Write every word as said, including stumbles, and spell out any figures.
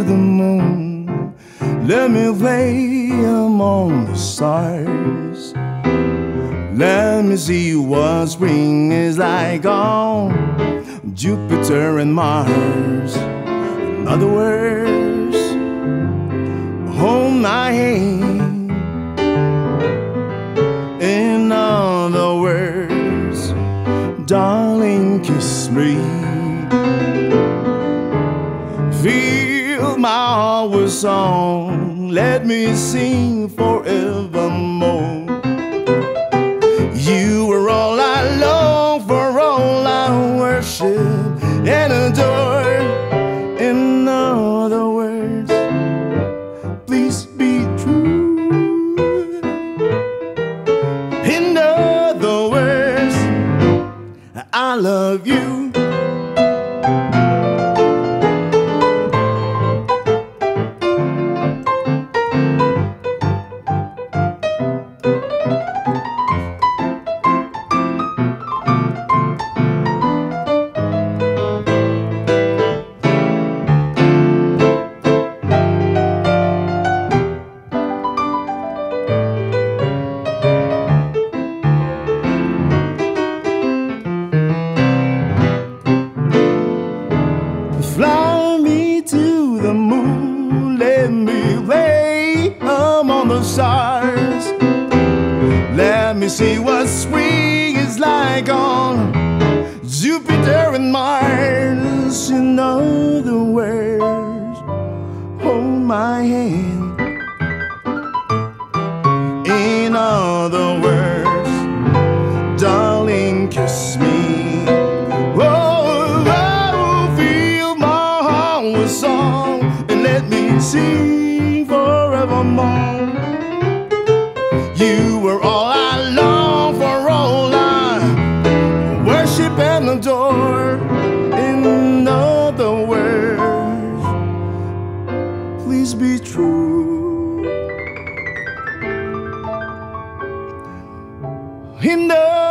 to the moon. Let me play among the stars. Let me see what spring is like on Jupiter and Mars. In other words, hold my hand. In other words, darling, kiss me. Fill my heart with song. Let me sing forevermore. You were all I long for, all I worship and adore. In other words, please be true. In other words, I love you. Fly me to the moon, let me play among the stars. Let me see what spring is like on Jupiter and Mars. In other words, hold my hand. In other words, darling, kiss me. Song and let me sing forevermore. You were all I long for, all I worship and adore. In other words, please be true. In the